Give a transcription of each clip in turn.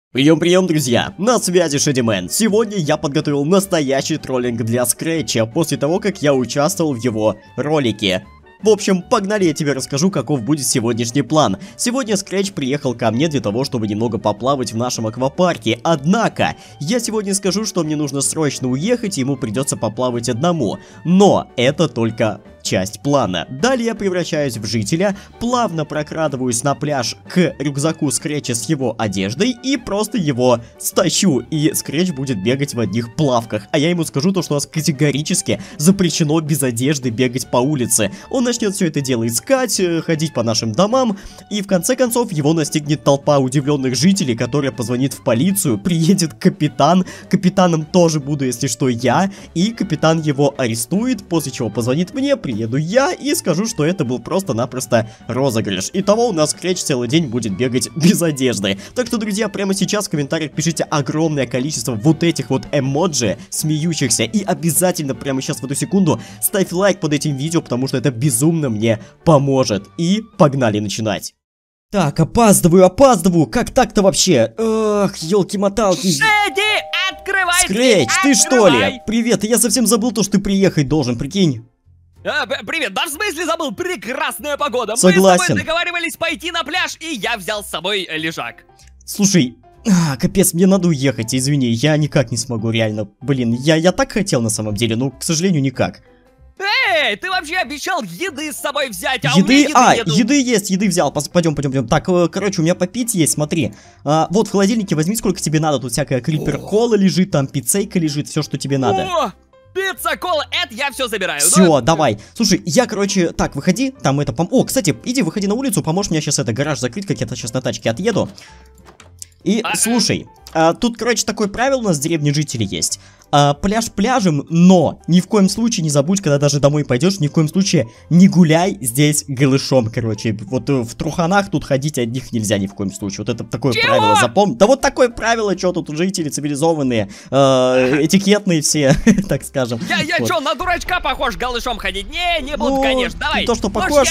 Прием, друзья! На связи Шэдимен. Сегодня я подготовил настоящий троллинг для Скретча после того, как я участвовал в его ролике. В общем, погнали, я тебе расскажу, каков будет сегодняшний план. Сегодня Скретч приехал ко мне для того, чтобы немного поплавать в нашем аквапарке. Однако, я сегодня скажу, что мне нужно срочно уехать, и ему придется поплавать одному. Но это только часть плана. Далее я превращаюсь в жителя, плавно прокрадываюсь на пляж к рюкзаку Скретча с его одеждой и просто его стащу. И Скретч будет бегать в одних плавках. А я ему скажу то, что у нас категорически запрещено без одежды бегать по улице. Он начнет все это дело искать, ходить по нашим домам, и в конце концов его настигнет толпа удивленных жителей, которая позвонит в полицию, приедет капитан, капитаном тоже буду, если что, я, и капитан его арестует, после чего позвонит мне, приеду я и скажу, что это был просто-напросто розыгрыш. Итого у нас Скретч целый день будет бегать без одежды. Так что, друзья, прямо сейчас в комментариях пишите огромное количество вот этих вот эмоджи, смеющихся, и обязательно прямо сейчас в эту секунду ставь лайк под этим видео, потому что это безумно мне поможет. И погнали начинать. Так, опаздываю, как так-то вообще? Эх, елки-моталки. Шэди, открывай! Скретч, ты что ли? Привет, я совсем забыл то, что ты приехать должен, прикинь. Привет, да в смысле забыл? Прекрасная погода. Согласен. Мы с тобой договаривались пойти на пляж, и я взял с собой лежак. Слушай, капец, мне надо уехать, извини, я никак не смогу, реально. Блин, я так хотел на самом деле, но, к сожалению, никак. Эй, ты вообще обещал еды с собой взять, а у меня еды нету. Еды есть, еды взял, пойдем. Так, короче, у меня попить есть, смотри. Вот в холодильнике возьми, сколько тебе надо, тут всякая крипер-кола лежит, там пиццейка лежит, все, что тебе надо. О! Пицца, кола, это я все забираю. Все, давай. Слушай, я, короче, так, выходи, там это, О, кстати, иди, выходи на улицу, поможешь мне сейчас гараж закрыть, как я сейчас на тачке отъеду. И, слушай, тут, короче, такое правило у нас в деревне жителей есть. Пляж пляжем, но ни в коем случае не забудь, когда даже домой пойдешь, ни в коем случае не гуляй здесь голышом, короче. Вот в труханах тут ходить одних нельзя ни в коем случае. Вот это такое правило, запомни. Да вот такое правило, что тут жители цивилизованные, этикетные все, так скажем. Я вот. Что, на дурачка похож голышом ходить? Не буду, конечно, давай. То, что похож...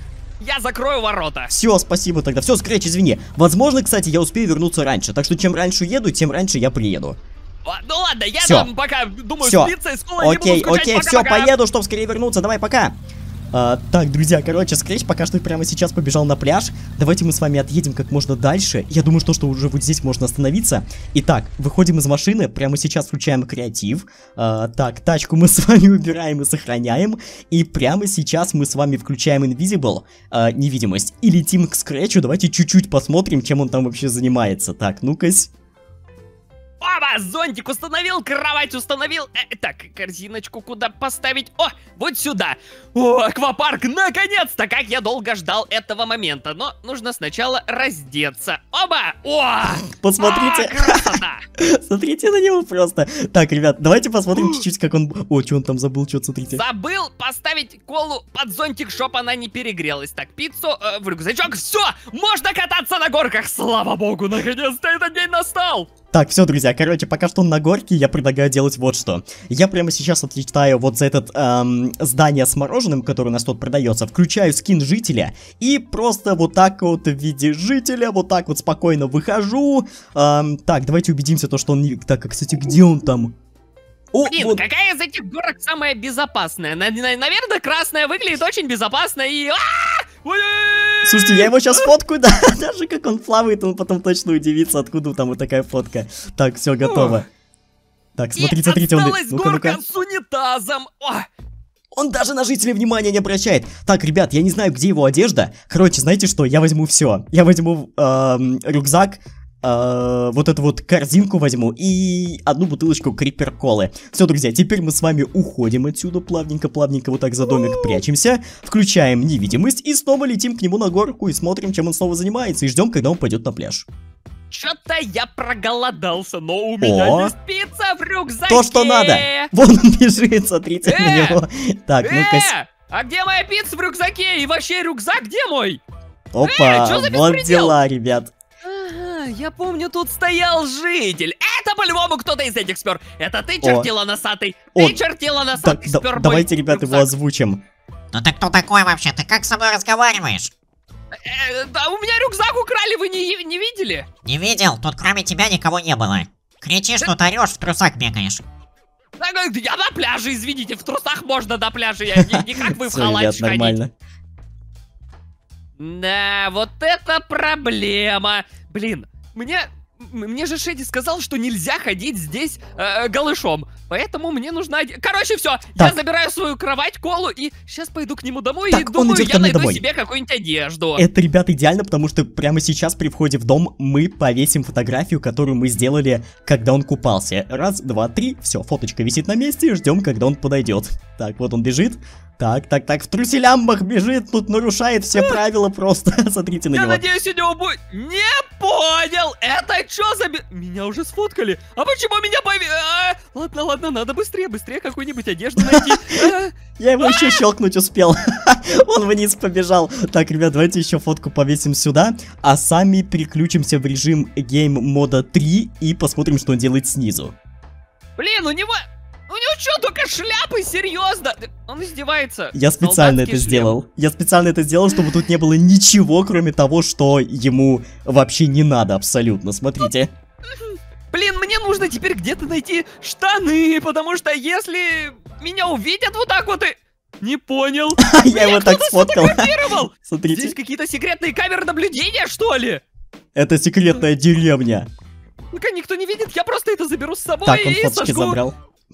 Я закрою ворота. Все, спасибо тогда. Все, Скретч, извини. Возможно, кстати, я успею вернуться раньше. Так что чем раньше уеду, тем раньше я приеду. Ну ладно, я там пока думаю, с пиццей, с колой не буду скучать. Окей, все, поеду, чтобы скорее вернуться. Давай, пока. Так, друзья, короче, Скретч пока что прямо сейчас побежал на пляж. Давайте мы с вами отъедем как можно дальше. Я думаю, что уже вот здесь можно остановиться. Итак, выходим из машины, прямо сейчас включаем креатив. Так, тачку мы с вами убираем и сохраняем. И прямо сейчас мы с вами включаем Invisible, невидимость, и летим к Скретчу. Давайте чуть-чуть посмотрим, чем он там вообще занимается. Так, ну-кась. Оба, зонтик установил, кровать установил. Так, корзиночку куда поставить? О, вот сюда. О, аквапарк, наконец-то! Как я долго ждал этого момента. Но нужно сначала раздеться. Оба! О! Посмотрите. Красота! Смотрите на него просто. Так, ребят, давайте посмотрим чуть-чуть, как он... О, что он там забыл, что-то смотрите. Забыл поставить колу под зонтик, чтоб она не перегрелась. Так, пиццу в рюкзачок. Все, можно кататься на горках. Слава богу, наконец-то этот день настал. Так, все, друзья, короче, пока что он на горке, я предлагаю делать вот что. Я прямо сейчас отлетаю вот за этот здание с мороженым, которое у нас тут продается, включаю скин жителя и просто вот так вот в виде жителя, вот так вот спокойно выхожу. Так, давайте убедимся, то, что он не... Так, кстати, где он там? О, блин, вот. Какая из этих горок самая безопасная? Наверное, красная выглядит очень безопасно и... Слушайте, я его сейчас фоткаю, да, даже как он плавает, он потом точно удивится, откуда там вот такая фотка. Так, все, готово. Так, смотрите, осталась горка с унитазом. Он даже на жителей внимания не обращает. Так, ребят, я не знаю, где его одежда. Короче, знаете что, я возьму все. Я возьму рюкзак, вот эту вот корзинку возьму и одну бутылочку крипер-колы. Все, друзья, теперь мы с вами уходим отсюда плавненько вот так за домик прячемся, включаем невидимость и снова летим к нему на горку и смотрим, чем он снова занимается, и ждем, когда он пойдет на пляж. Что-то я проголодался, но у меня есть пицца в рюкзаке. То, что надо. Вон он бежит, смотрите на него. Так, ну-ка. А где моя пицца в рюкзаке? И вообще рюкзак где мой? Опа, вот дела, ребят. Я помню, тут стоял житель. Это по-любому кто-то из этих спер. Это ты, чертила носатый. Ты, чертила носатый, спер. Давайте, ребят, его озвучим. Ну ты кто такой вообще? Ты как со мной разговариваешь? Да, у меня рюкзак украли, вы не видели? Не видел? Тут кроме тебя никого не было. Кричишь, тут орешь, в трусах бегаешь. Я на пляже, извините, в трусах можно до пляжа, я не как вы в халате нормально. Да, вот это проблема. Блин, мне же Шеди сказал, что нельзя ходить здесь голышом. Поэтому мне нужна... Короче, все, я забираю свою кровать, Колу, и сейчас пойду к нему домой, и думаю, я найду себе какую-нибудь одежду. Это, ребят, идеально, потому что прямо сейчас при входе в дом мы повесим фотографию, которую мы сделали, когда он купался. Раз, два, три, все, фоточка висит на месте, ждем, когда он подойдет. Так, вот он бежит. Так, в труселямбах бежит, тут нарушает все правила просто. Смотрите на него. Я надеюсь, у него будет... Не понял! Это что за... Меня уже сфоткали. А почему меня Ладно, надо быстрее какую-нибудь одежду найти. Я его еще щелкнуть успел. Он вниз побежал. Так, ребят, давайте еще фотку повесим сюда. А сами переключимся в режим Game мода 3 и посмотрим, что он делает снизу. Блин, у него что, только шляпы? Серьезно? Он издевается. Я специально это сделал. Я специально это сделал, чтобы тут не было ничего, кроме того, что ему вообще не надо абсолютно. Смотрите. Блин, мне нужно теперь где-то найти штаны, потому что если меня увидят вот так вот и... Не понял. Я его так сфоткал. Смотрите. Здесь какие-то секретные камеры наблюдения, что ли? Это секретная деревня. Ну-ка, никто не видит, я просто это заберу с собой. Так, он фоточки забрал.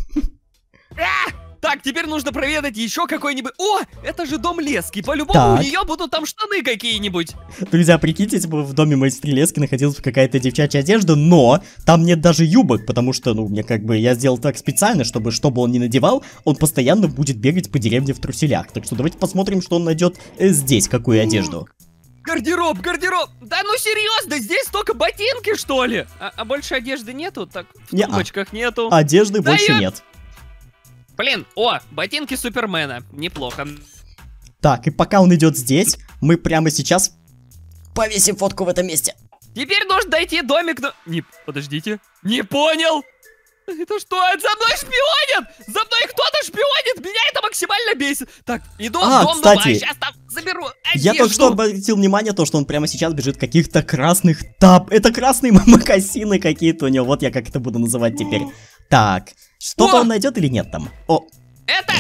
Так, теперь нужно проведать еще какой-нибудь... О, это же дом Лески. По-любому у нее будут там штаны какие-нибудь. Друзья, прикиньте, если бы в доме моей сестры Лески находилась какая-то девчачья одежда, но там нет даже юбок, потому что, ну, мне как бы, я сделал так специально, чтобы он не надевал, он постоянно будет бегать по деревне в труселях. Так что давайте посмотрим, что он найдет здесь, какую одежду. Гардероб! Да ну серьезно, здесь только ботинки, что ли? А больше одежды нету? Так, в тумбочках нету. Одежды больше нет. Блин, ботинки Супермена. Неплохо. Так, и пока он идет здесь, мы прямо сейчас повесим фотку в этом месте. Теперь нужно дойти домик, но... Подождите. Не понял! Это что? За мной шпионят! За мной кто-то шпионит! Меня это максимально бесит! Так, иду в дом, кстати, сейчас там заберу одежду. Я только что обратил внимание, то, что он прямо сейчас бежит в каких-то красных Это красные мокасины какие-то у него. Вот я как это буду называть теперь. Так, что-то он найдет или нет там? Это...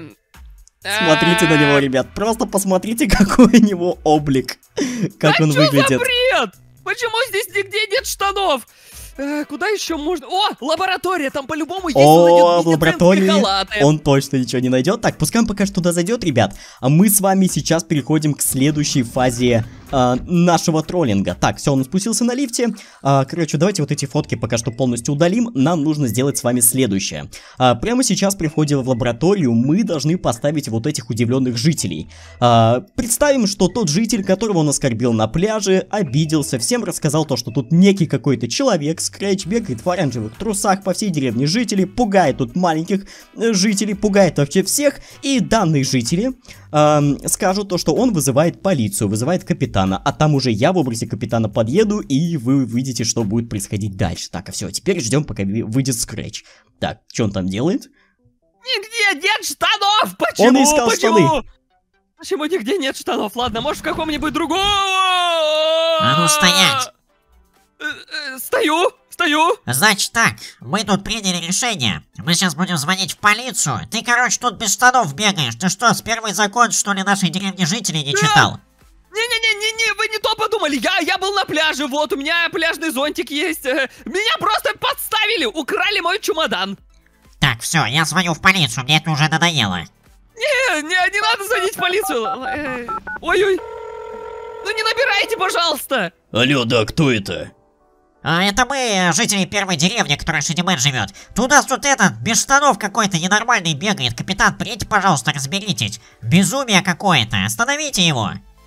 Смотрите на него, ребят. Просто посмотрите, какой у него облик. Как он выглядит. Что за бред? Почему здесь нигде нет штанов? Куда еще можно? Лаборатория, там по-любому есть. В лаборатории он точно ничего не найдет. Так, пускай он пока что туда зайдет, ребят. А мы с вами сейчас переходим к следующей фазе нашего троллинга. Так, все, он спустился на лифте. Короче, давайте вот эти фотки пока что полностью удалим. Нам нужно сделать с вами следующее. Прямо сейчас при входе в лабораторию мы должны поставить вот этих удивленных жителей. Представим, что тот житель, которого он оскорбил на пляже, обиделся, всем рассказал то, что тут некий какой-то человек, Скретч, бегает в оранжевых трусах по всей деревне жителей, пугает тут маленьких жителей, пугает вообще всех. И данные жители скажут то, что он вызывает полицию, вызывает капитана, а там уже я в образе капитана подъеду, и вы увидите, что будет происходить дальше. Так, а все, теперь ждем, пока выйдет Скретч. Так, что он там делает? Нигде нет штанов! Почему? Он искал штаны. Почему нигде нет штанов? Ладно, может в каком-нибудь другом... А ну стоять! Стою! Значит так, мы тут приняли решение. Мы сейчас будем звонить в полицию. Ты, короче, тут без штанов бегаешь. Ты что, с первый закон, что ли, нашей деревни жителей не читал? Не, вы не то подумали. Я был на пляже, вот, у меня пляжный зонтик есть. Меня просто подставили, украли мой чемодан. Так, все, я звоню в полицию, мне это уже надоело. Не надо звонить в полицию. Ой-ой. Ну не набирайте, пожалуйста. Алло, да, кто это? Это мы, жители первой деревни, которая Шедимен живет. Тут у нас тут этот, без штанов какой-то ненормальный бегает. Капитан, приедьте, пожалуйста, разберитесь. Безумие какое-то, остановите его.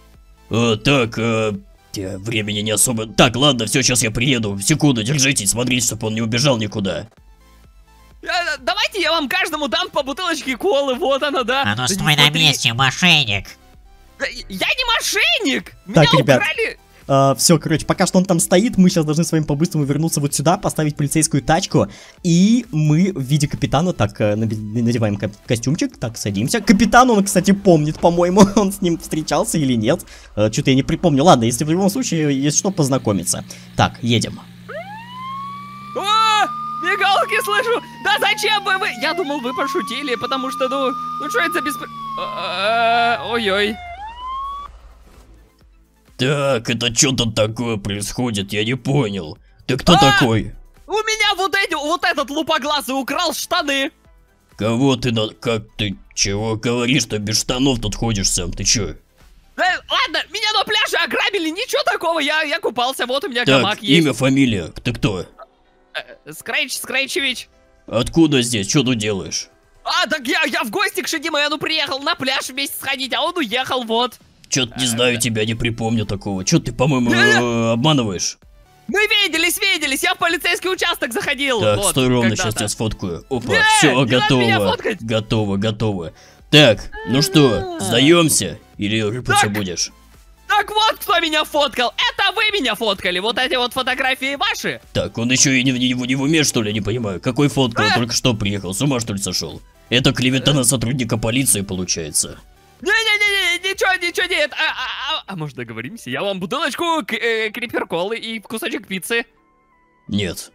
Времени не особо... Так, ладно, все, сейчас я приеду. Секунду, держитесь, смотрите, чтобы он не убежал никуда. Давайте я вам каждому дам по бутылочке колы, вот она, да. А ну стой на месте, мошенник. Я не мошенник! Так, Меня ребят, украли... Все, короче, пока что он там стоит, мы сейчас должны с вами по-быстрому вернуться вот сюда, поставить полицейскую тачку, и мы в виде капитана, так, надеваем костюмчик, так, садимся. Капитан, он, кстати, помнит, по-моему, он с ним встречался или нет. Что-то я не припомню. Ладно, если в любом случае есть что познакомиться. Так, едем. О, мигалки слышу! Да зачем вы? Я думал, вы пошутили, потому что, ну что это за ой-ой. Так, это что тут такое происходит? Я не понял. Ты кто такой? У меня вот этот лупоглазый украл штаны. Кого ты как ты чего говоришь, что без штанов тут ходишь сам? Ты чё? Ладно, меня на пляже ограбили, ничего такого, я купался, вот у меня Так, гамак есть. имя, фамилия, ты кто? Скрэчевич. Откуда здесь? Что тут делаешь? Так я в гости к Шедимену приехал на пляж вместе сходить, а он уехал, вот. Чё-то не знаю тебя, не припомню такого. Чё ты, по-моему, обманываешь? Мы виделись, я в полицейский участок заходил. Так, вот, стой ровно, когда-то. сейчас тебя сфоткаю. Опа, Не, все, не надо меня готово. фоткать. Готово. Так, ну что, сдаемся? Или рыпаться будешь? Так вот, кто меня фоткал, это вы меня фоткали, вот эти вот фотографии ваши. Так, он еще и не в уме, что ли, не понимаю. Какой фоткал, только что приехал, с ума что ли сошел? Это клевета на сотрудника полиции получается. Не-не-не, ничего нет. А может договоримся? Я вам бутылочку крипер-колы и кусочек пиццы. Нет.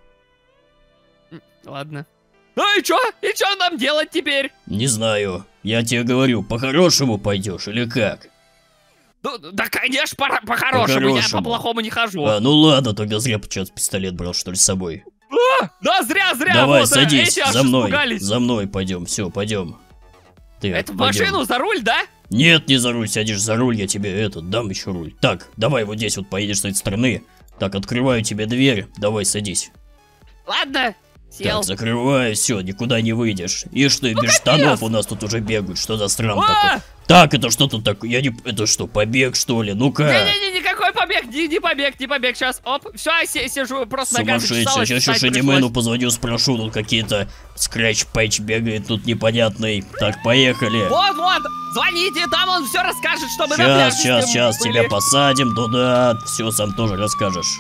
Ладно. Ну и чё нам делать теперь? Не знаю. Я тебе говорю, по-хорошему пойдешь или как? Да, конечно, по-хорошему, я по-плохому не хожу. Ну ладно, тогда зря сейчас пистолет брал, что ли, с собой. Да, зря. Давай, вот, садись, эти аж за мной, испугались. за мной пойдем, все, пойдем. Это в машину, за руль, да? Нет, не за руль, сядешь за руль, я тебе дам еще руль. Так, давай вот здесь вот поедешь с этой стороны. Так, открываю тебе дверь, давай садись. Ладно, сел. Так, закрываю, все, никуда не выйдешь. И что, без штанов у нас тут уже бегают, что за стран такой? Так, это что тут такое? Это что, побег, что ли? Ну-ка. Не-не-не, никакой побег, не побег, сейчас, оп, все, сижу, просто нога сумасшедший, сейчас еще Шедимену позвоню, спрошу, тут какие-то скрэч-пэтч бегает, тут непонятный. Так, поехали. Вот, звоните, там он все расскажет, чтобы на пляже Сейчас, тебя посадим туда, все сам тоже расскажешь.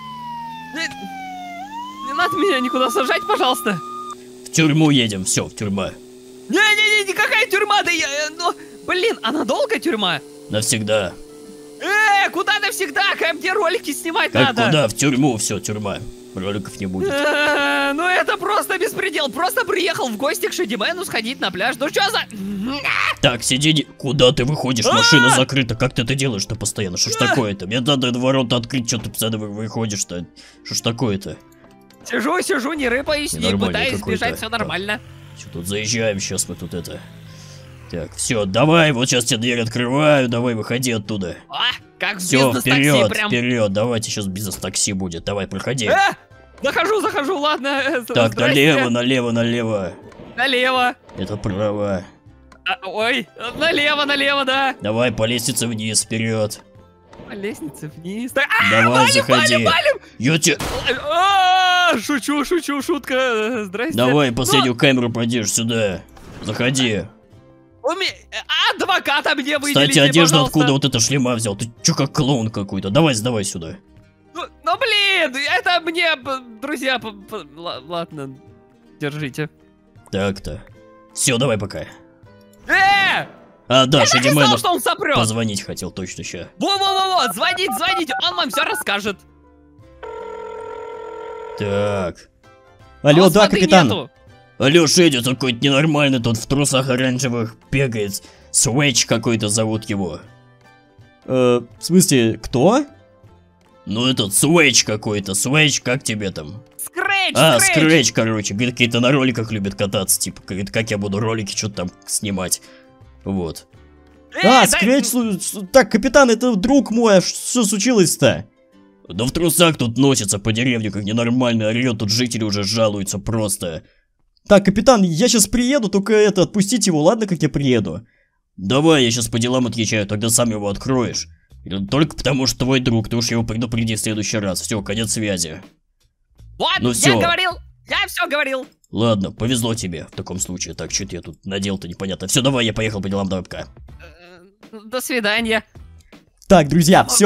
Не надо меня никуда сажать, пожалуйста. В тюрьму едем, все, в тюрьма. Не-не-не, никакая тюрьма, да блин, а надолго тюрьма? Навсегда. Куда навсегда? Где ролики снимать как надо? Куда? В тюрьму, все, тюрьма. Роликов не будет. Ну это просто беспредел. Просто приехал в гости к Шедимену сходить на пляж. Ну что за... Так, сиди, куда ты выходишь? Машина закрыта, как ты это делаешь-то постоянно? Что ж такое-то? Мне надо ворота открыть, что ты постоянно выходишь-то? Что ж такое-то? Сижу, не рыпаюсь, не пытаюсь сбежать, все нормально. Что тут заезжаем, сейчас мы тут Так, все, давай, вот сейчас тебе дверь открываю, давай, выходи оттуда. Как в все, бизнес-такси прям. Вперед, давайте сейчас бизнес-такси будет, давай, проходи. Захожу, ладно. Так, налево. Налево. Это право. Ой, налево, да. Давай по лестнице вниз, вперед. По лестнице вниз. Давай, заходи. Я тебе... Шучу, шутка. Здрасте. Давай, последнюю камеру пойдешь сюда. Заходи. Адвоката мне выделите, кстати, одежда пожалуйста. Откуда вот эта шлема взял? Ты чё как клоун какой-то? Давай сюда. Ну блин, это мне, друзья, ладно, держите. Так-то. Все, давай пока. Я да, так и знал, что он сопрет. Позвонить хотел точно ща. Во, звоните, он вам все расскажет. Так. Алло, да, капитан. Нету. Алло, Шедя, какой-то ненормальный тут в трусах оранжевых бегает. Свэч какой-то зовут его. В смысле, кто? Ну этот Свэч какой-то. Свэч, как тебе там? Скрэч. Скрэч, короче. Говорит, какие-то на роликах любят кататься. Типа, говорит, как я буду ролики что-то там снимать. Вот. Скрэч, так, капитан, это друг мой, а что случилось-то? Да в трусах тут носится по деревне, как ненормально орёт, тут жители уже жалуются просто. Так, капитан, я сейчас приеду, только отпустите его, ладно, как я приеду? Давай, я сейчас по делам отъезжаю, тогда сам его откроешь. Только потому, что твой друг, ты уж его предупреди в следующий раз. Все, конец связи. Вот, ну, я все говорил. Ладно, повезло тебе в таком случае. Так, что я тут надел-то непонятно. Все, давай, я поехал по делам, давай пока. До свидания. Так, друзья, все.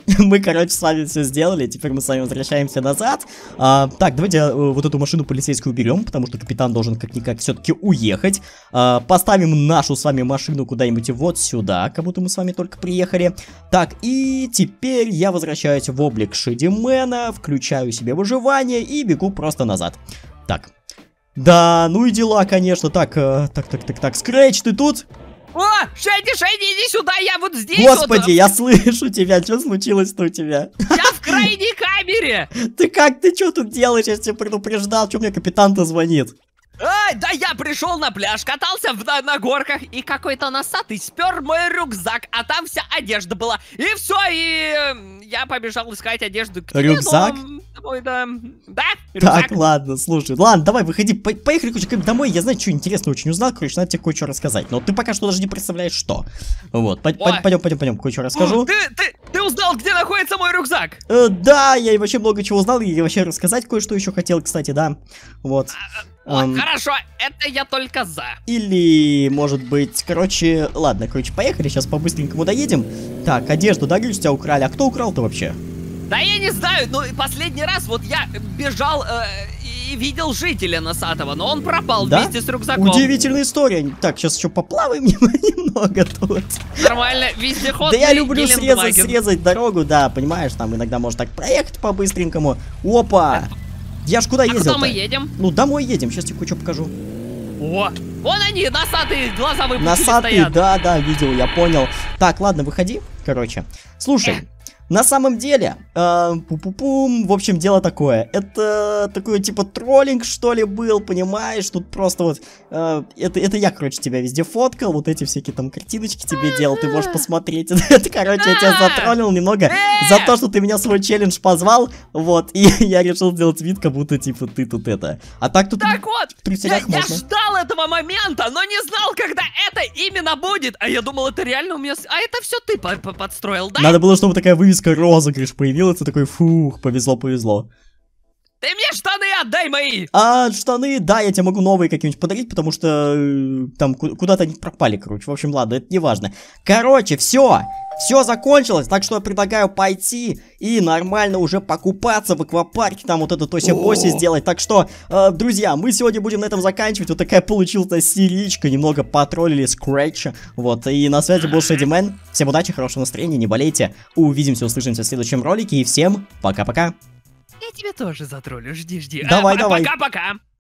Мы, короче, с вами все сделали, теперь мы с вами возвращаемся назад. Так, давайте вот эту машину полицейскую уберем, потому что капитан должен как-никак все-таки уехать. Поставим нашу с вами машину куда-нибудь вот сюда, как будто мы с вами только приехали. Так, и теперь я возвращаюсь в облик Шедимена, включаю себе выживание и бегу просто назад. Так, да, ну и дела, конечно. Так, Скрэч, ты тут? О, Шеди, иди сюда, я вот здесь. Господи, вот, я слышу тебя, что случилось-то у тебя? Я в крайней камере. Ты что тут делаешь? Я тебя предупреждал, что мне капитан-то звонит? Ай, да я пришел на пляж, катался на горках, и какой-то носатый спер мой рюкзак, а там вся одежда была. И все, и я побежал искать одежду. Рюкзак? Домой, да, рюкзак. Так, ладно, слушай. Ладно, давай, выходи, поехали, короче, домой. Я, знаю, что интересно очень узнал, короче, надо тебе кое-что рассказать. Но ты пока что даже не представляешь, что. Вот, пойдем, кое-что расскажу. Ты узнал, где находится мой рюкзак? Да, я вообще много чего узнал, и вообще рассказать кое-что еще хотел, кстати, да. Вот. Хорошо, это я только за. Или, может быть, короче, ладно, поехали, сейчас по-быстренькому доедем. Так, одежду, да, говоришь, тебя украли, а кто украл-то вообще? Да я не знаю, но последний раз вот я бежал и видел жителя носатого, но он пропал вместе с рюкзаком. Удивительная история. Так, сейчас еще поплаваем немного тут. Нормально, вездеход. Да я люблю срезать дорогу, да, понимаешь, там иногда можно так проехать по-быстренькому. Опа! Я ж куда ездил-то? Куда мы едем? Ну, домой едем, сейчас тебе кое-что покажу. О, вон они, носатые, глаза выпустили, носатые, стоят. да, видел, я понял. Так, ладно, выходи, короче. Слушай, на самом деле, в общем, дело такое. Это такой, типа, троллинг, что ли, был, понимаешь? Тут просто вот, это я, короче, тебя везде фоткал, вот эти всякие там картиночки тебе делал, ты можешь посмотреть. Это, короче, я тебя затроллил немного за то, что ты меня в свой челлендж позвал, вот, и я решил сделать вид, как будто, типа, ты тут это. А так тут так вот, в труселях я можно. ждал этого момента, но не знал, когда это именно будет. А я думал, это реально у меня... А это все ты подстроил, да? Надо было, чтобы такая вывеска розыгрыш появилась, и такой, фух, повезло. Ты мне штаны отдай мои! А штаны, да, я тебе могу новые какие-нибудь подарить, потому что там куда-то они пропали, короче. В общем, ладно, это не важно. Короче, все закончилось, так что я предлагаю пойти и нормально уже покупаться в аквапарке, там вот это тоси-боси сделать. Так что, друзья, мы сегодня будем на этом заканчивать. Вот такая получилась серичка, немного потроллили Скретча. Вот, и на связи был Шедимен. Всем удачи, хорошего настроения, не болейте. Увидимся, услышимся в следующем ролике, и всем пока-пока. Я тебя тоже затроллю, жди. Давай. Пока-пока.